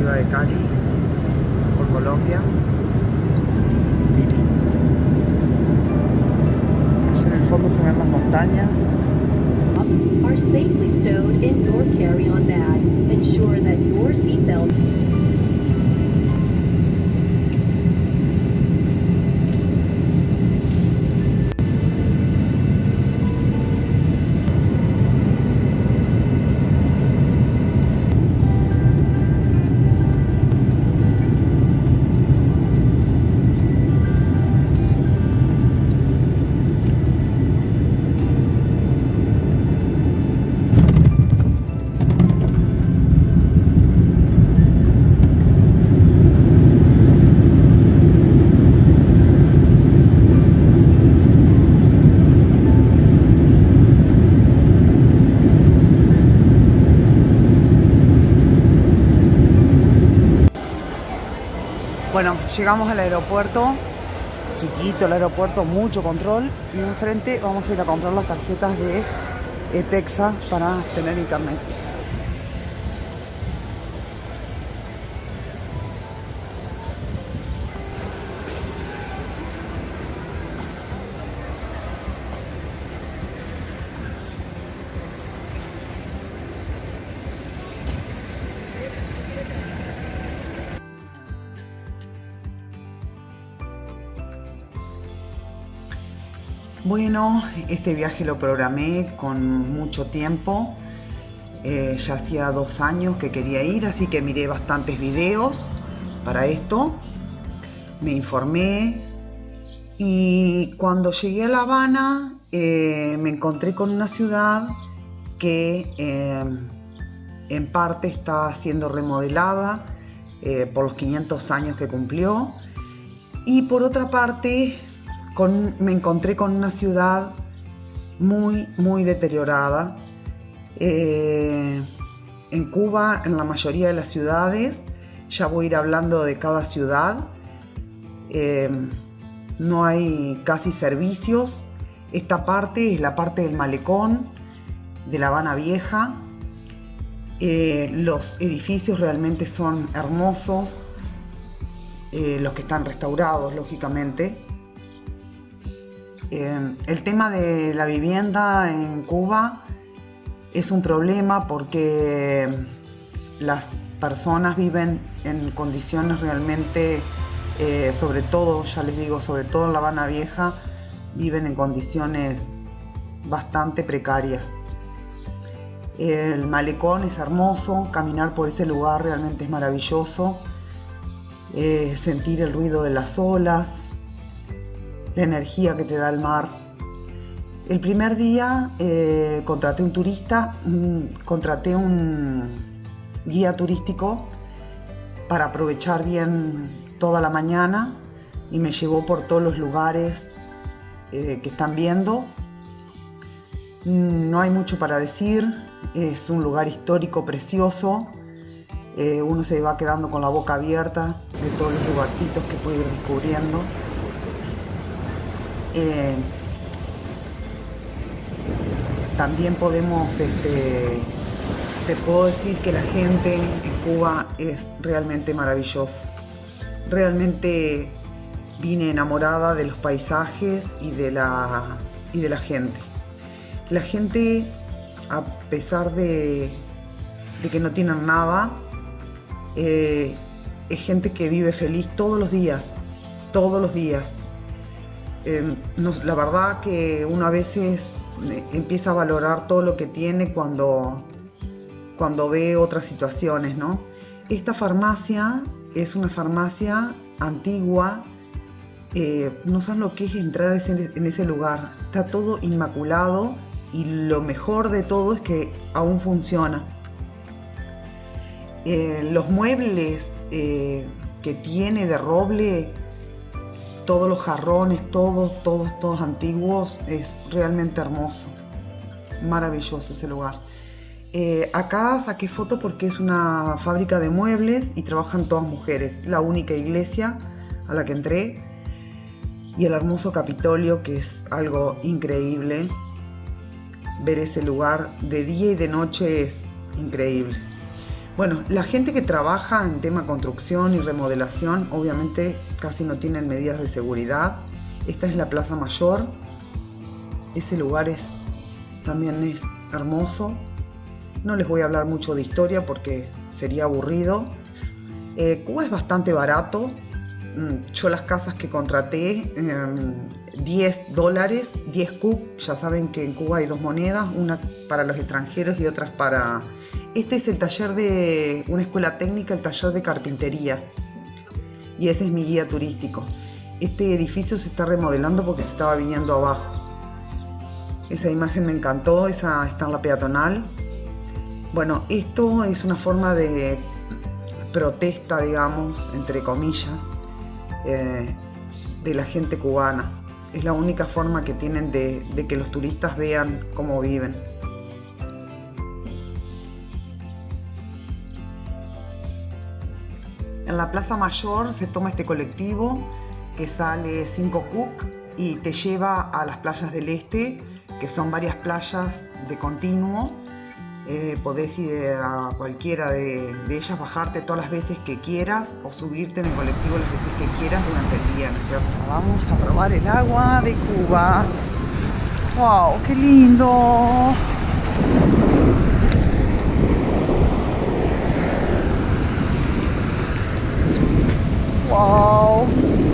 ciudad de Cali, por Colombia. Miren, allá en el fondo se ven las montañas. Are safely stowed in your carry-on bag. Ensure that your seatbelt. Bueno, llegamos al aeropuerto, chiquito el aeropuerto, mucho control, y enfrente vamos a ir a comprar las tarjetas de ETEXA para tener internet. Bueno, este viaje lo programé con mucho tiempo, ya hacía 2 años que quería ir, así que miré bastantes videos para esto, me informé y cuando llegué a La Habana me encontré con una ciudad que en parte está siendo remodelada por los 500 años que cumplió, y por otra parte me encontré con una ciudad muy deteriorada. En Cuba, en la mayoría de las ciudades, ya voy a ir hablando de cada ciudad, no hay casi servicios. Esta parte es la parte del malecón de La Habana Vieja. Los edificios realmente son hermosos, los que están restaurados, lógicamente. El tema de la vivienda en Cuba es un problema porque las personas viven en condiciones realmente, sobre todo, ya les digo, sobre todo en La Habana Vieja, viven en condiciones bastante precarias. El malecón es hermoso, caminar por ese lugar realmente es maravilloso, sentir el ruido de las olas, la energía que te da el mar. El primer día contraté un guía turístico para aprovechar bien toda la mañana, y me llevó por todos los lugares que están viendo. No hay mucho para decir, es un lugar histórico precioso. Uno se va quedando con la boca abierta de todos los lugarcitos que puede ir descubriendo. También podemos, te puedo decir que la gente en Cuba es realmente maravillosa. Realmente vine enamorada de los paisajes y de la gente. La gente, a pesar de que no tienen nada, es gente que vive feliz todos los días. La verdad que uno a veces empieza a valorar todo lo que tiene cuando ve otras situaciones, ¿no? Esta farmacia es una farmacia antigua, no saben lo que es entrar en ese lugar, está todo inmaculado, y lo mejor de todo es que aún funciona. Los muebles que tiene de roble, todos los jarrones, todos antiguos, es realmente hermoso, maravilloso ese lugar. Acá saqué foto porque es una fábrica de muebles y trabajan todas mujeres, la única iglesia a la que entré, y el hermoso Capitolio, que es algo increíble. Ver ese lugar de día y de noche es increíble. Bueno, la gente que trabaja en tema construcción y remodelación obviamente casi no tienen medidas de seguridad. Esta es la Plaza Mayor. Ese lugar también es hermoso. No les voy a hablar mucho de historia porque sería aburrido. Cuba es bastante barato. Yo las casas que contraté, $10, 10 CUC. Ya saben que en Cuba hay dos monedas, una para los extranjeros y otras para... Este es el taller de una escuela técnica, el taller de carpintería. Y ese es mi guía turístico. Este edificio se está remodelando porque se estaba viniendo abajo. Esa imagen me encantó, esa está en la peatonal. Bueno, esto es una forma de protesta, digamos, entre comillas, de la gente cubana. Es la única forma que tienen de que los turistas vean cómo viven. En la Plaza Mayor se toma este colectivo que sale 5 CUC y te lleva a las playas del este, que son varias playas de continuo. Podés ir a cualquiera de ellas, bajarte todas las veces que quieras o subirte en el colectivo las veces que quieras durante el día, ¿no es cierto? Vamos a probar el agua de Cuba. ¡Wow! ¡Qué lindo! ¡Wow!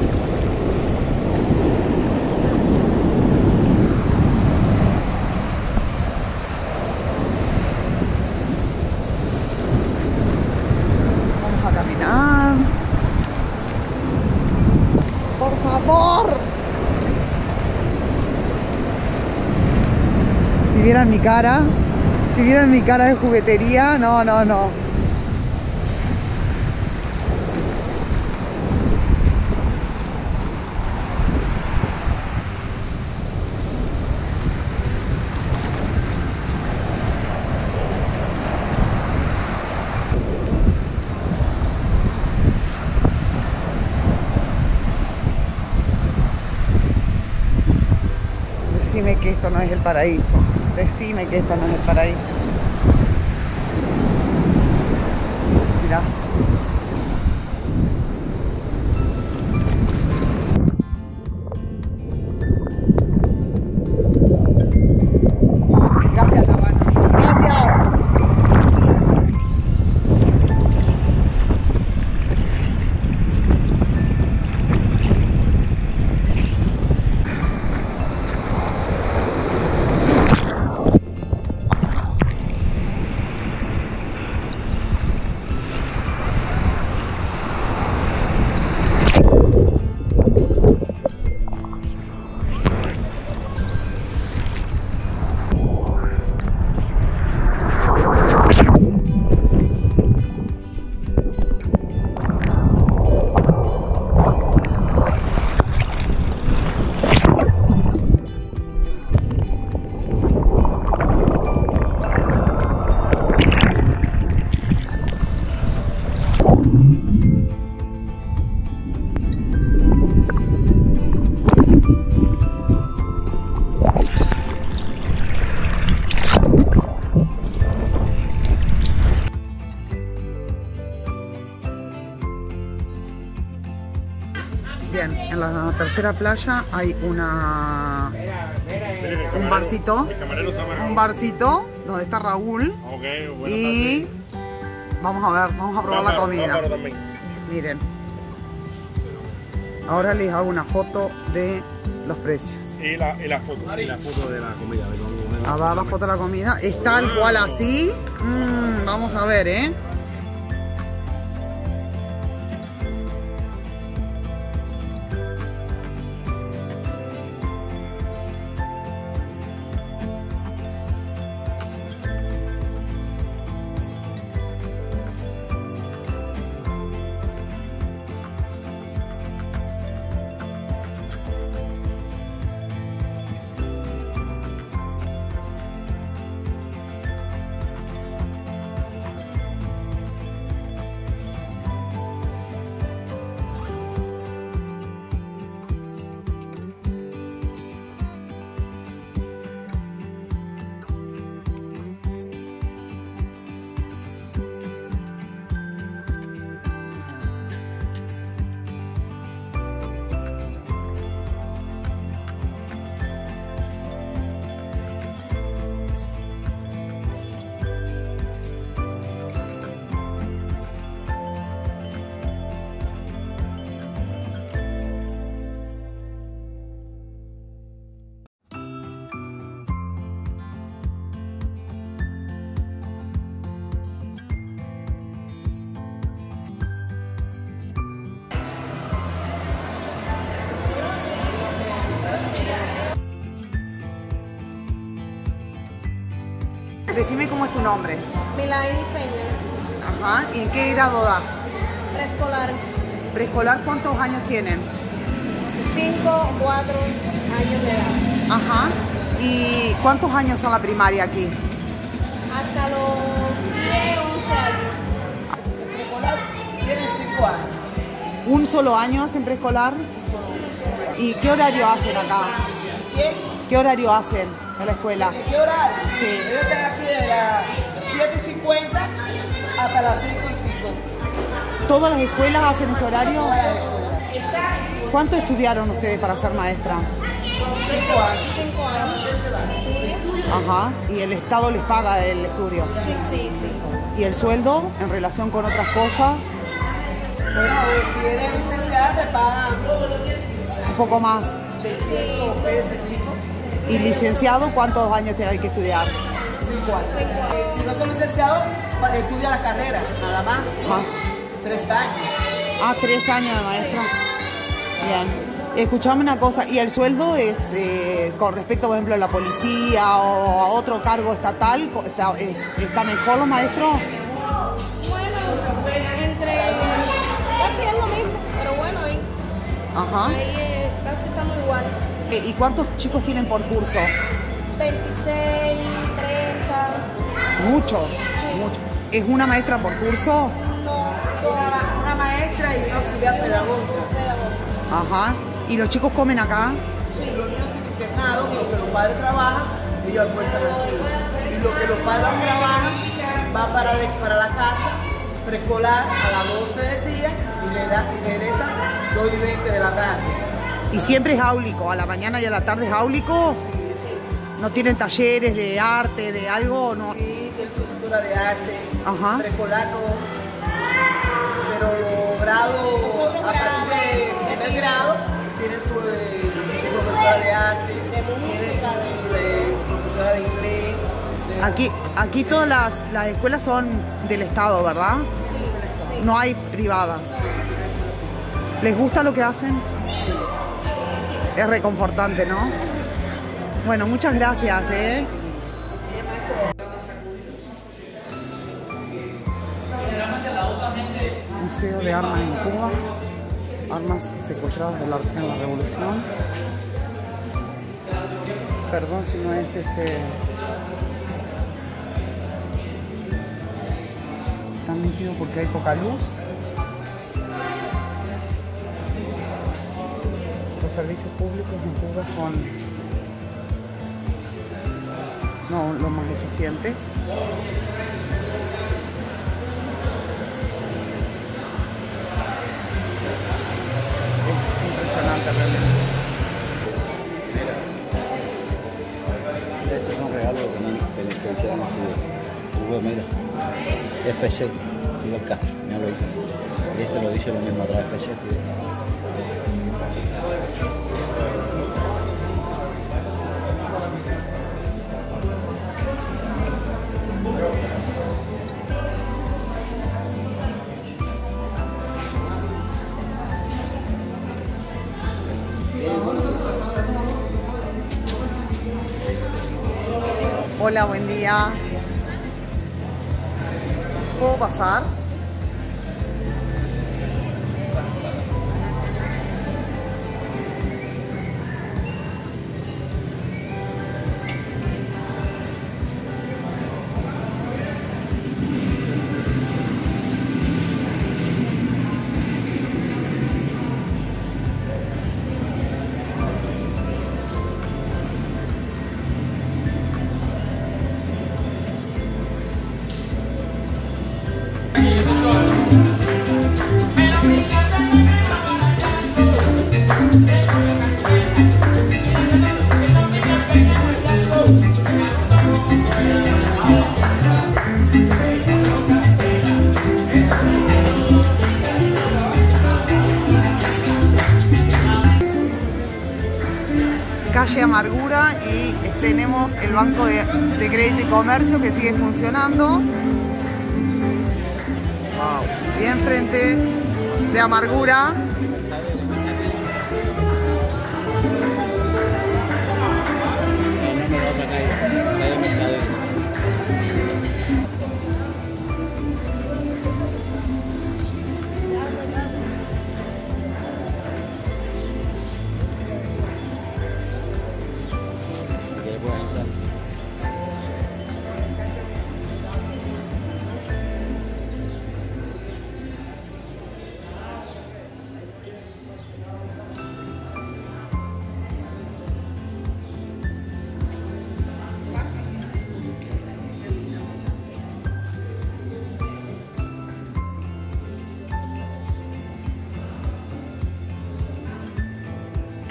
Si vieran mi cara de juguetería, no. Decime que esto no es el paraíso. Decime que esto no es el paraíso. Mirá. Gracias, Habana. Gracias. Bien, en la tercera playa hay un barcito donde está Raúl. Y vamos a probar la comida. Miren, ahora les hago una foto de los precios. Y la foto de la comida. A ver la foto de la comida. Es tal cual así. Vamos a ver, Decime cómo es tu nombre. Milay Peña, Ajá. ¿Y en qué grado das? preescolar, ¿Preescolar cuántos años tienen? 5 o 4 años de edad. Ajá. ¿Y cuántos años son la primaria aquí? Hasta los 10, 11 años. Preescolar tienen 5 años. ¿Un solo año hacen preescolar? ¿Y qué horario hacen acá? ¿Quién? ¿Qué horario hacen en la escuela? ¿De qué horario? Sí. Ellos están aquí de las 7:50 hasta las 5:05. ¿Todas las escuelas hacen ese horario? Todas las escuelas. ¿Cuánto estudiaron ustedes para ser maestra? 5 años. 5 años. Ajá. ¿Y el Estado les paga el estudio? Sí, sí, sí. ¿Y el sueldo en relación con otras cosas? Bueno, si eres licenciada te pagan Un poco más. 600 pesos. ¿Y licenciado cuántos años hay que estudiar? 5 años. Si no son licenciados, estudia la carrera, nada más. Ajá. 3 años. Ah, 3 años de maestra. Bien. Escuchame una cosa, ¿y el sueldo es con respecto, por ejemplo, a la policía o a otro cargo estatal? ¿Está mejor los maestros? Bueno, entre casi es lo mismo, pero bueno, Ajá. ahí casi estamos igual. ¿Y cuántos chicos tienen por curso? 26, 30, Muchos. Muchos. ¿Es una maestra por curso? no, Una maestra y una auxiliar pedagógica. pedagogo. Ajá. ¿Y los chicos comen acá? Sí, los niños son internados, lo que los padres trabajan, ellos almuerzan aquí. Y lo que los padres trabajan va para la casa preescolar a las 12 del día y regresan 2:20 de la tarde. ¿Y siempre es áulico? ¿A la mañana y a la tarde es áulico? ¿No tienen talleres de arte, de algo? No. Sí, de cultura de arte, Ajá. preescolar no, pero los grados, a partir de primer grado, tienen su profesora de arte, tienen su profesora de inglés. Aquí todas las escuelas son del Estado, ¿verdad? No hay privadas. ¿Les gusta lo que hacen? Es reconfortante, ¿no? Bueno, muchas gracias, ¿eh? Museo de Armas en Cuba. Armas secuestradas en la Revolución. Perdón si no es tan nítido porque hay poca luz. Los servicios públicos en Cuba son no lo más eficiente. Es impresionante realmente. Estos son regalos que le hicieron a Cuba, mira. FC, Fidel Castro, me hablo ahorita. Y este lo dice lo mismo atrás, FC, Fidel. Hola, buen día. ¿Puedo pasar? Calle Amargura y tenemos el Banco de Crédito y Comercio que sigue funcionando. Wow. Y enfrente de Amargura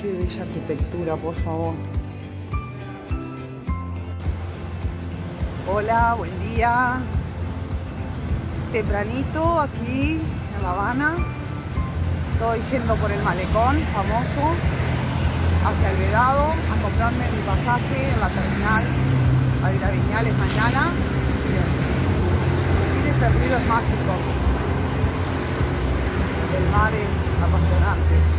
Qué bella arquitectura, por favor. Hola, buen día. Tempranito aquí en La Habana. Estoy yendo por el malecón famoso hacia el Vedado a comprarme mi pasaje en la terminal a ir a Viñales mañana. Miren, este ruido es mágico. El mar es apasionante.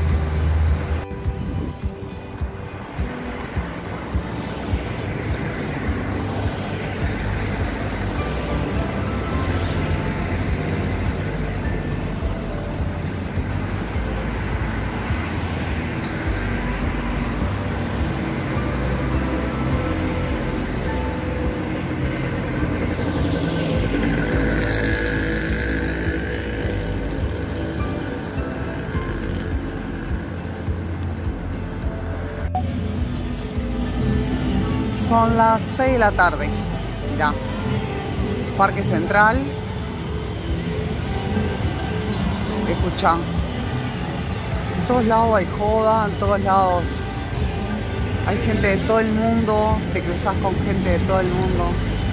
Son las 6 de la tarde. Mirá, Parque Central. Escuchá, en todos lados hay joda, en todos lados hay gente de todo el mundo, te cruzas con gente de todo el mundo.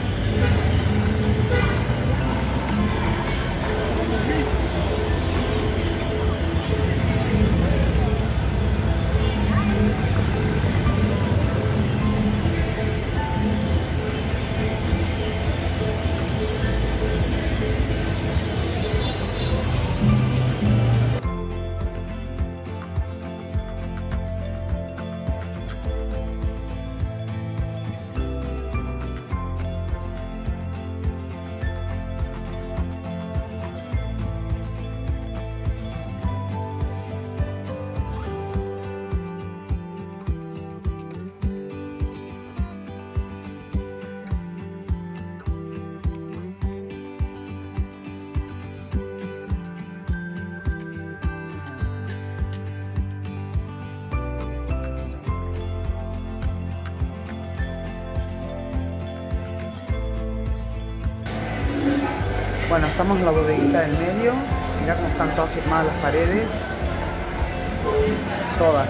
Bueno, estamos en la bodeguita del medio. Mirá cómo están todas firmadas las paredes. Todas.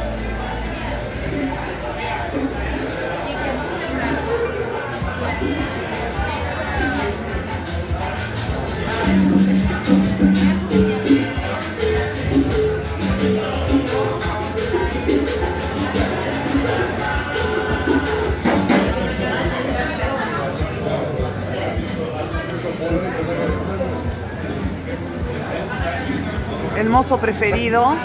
El mozo preferido.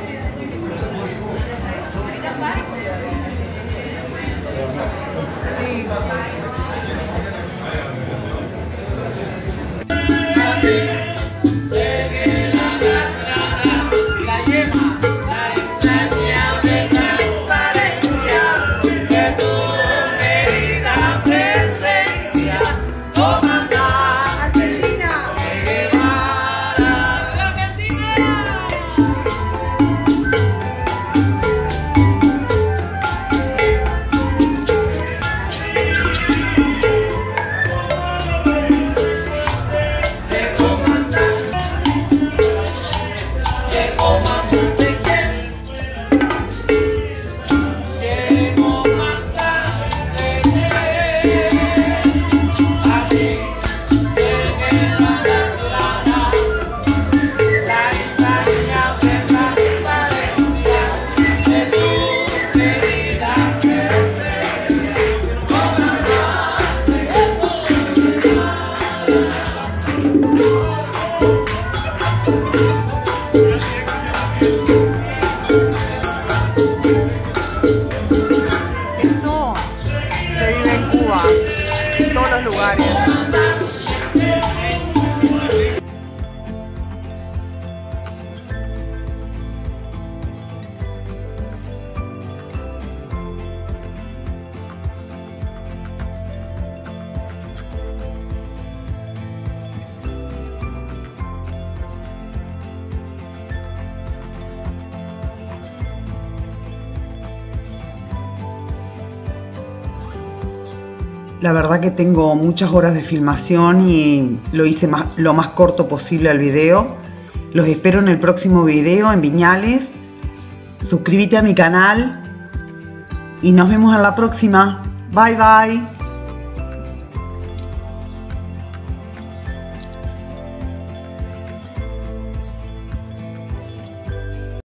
Sí. En todos los lugares. La verdad que tengo muchas horas de filmación y lo hice lo más corto posible al video. Los espero en el próximo video en Viñales. suscríbete a mi canal y nos vemos en la próxima. Bye bye.